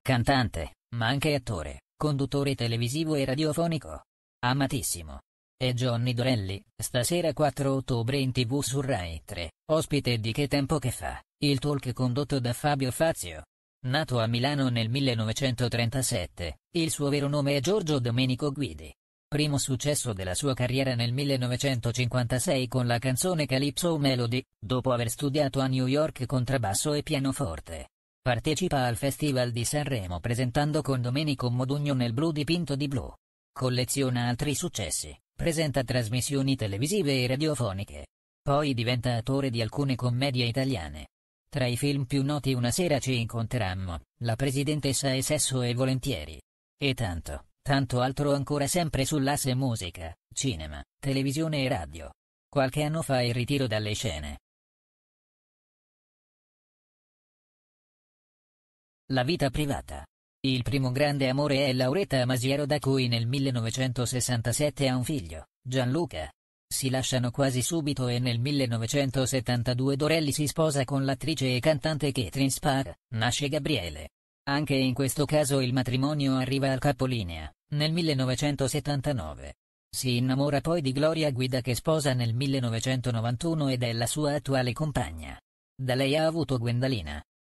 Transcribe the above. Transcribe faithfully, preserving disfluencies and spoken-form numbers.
Cantante, ma anche attore, conduttore televisivo e radiofonico. Amatissimo. E Johnny Dorelli, stasera quattro ottobre in tivù su Rai tre, ospite di Che tempo che fa, il talk condotto da Fabio Fazio. Nato a Milano nel millenovecentotrentasette, il suo vero nome è Giorgio Domenico Guidi. Primo successo della sua carriera nel millenovecentocinquantasei con la canzone Calypso Melody, dopo aver studiato a New York contrabbasso e pianoforte. Partecipa al Festival di Sanremo presentando con Domenico Modugno nel Blu dipinto di blu. Colleziona altri successi, presenta trasmissioni televisive e radiofoniche. Poi diventa attore di alcune commedie italiane. Tra i film più noti Una sera ci incontrammo, La presidentessa e Sesso e volentieri. E tanto, tanto altro ancora sempre sull'asse musica, cinema, televisione e radio. Qualche anno fa il ritiro dalle scene. La vita privata. Il primo grande amore è Lauretta Masiero, da cui nel millenovecentosessantasette ha un figlio, Gianluca. Si lasciano quasi subito e nel millenovecentosettantadue Dorelli si sposa con l'attrice e cantante Catherine Spahr, nasce Gabriele. Anche in questo caso il matrimonio arriva al capolinea, nel millenovecentosettantanove. Si innamora poi di Gloria Guida, che sposa nel millenovecentonovantuno ed è la sua attuale compagna. Da lei ha avuto Gwendalina.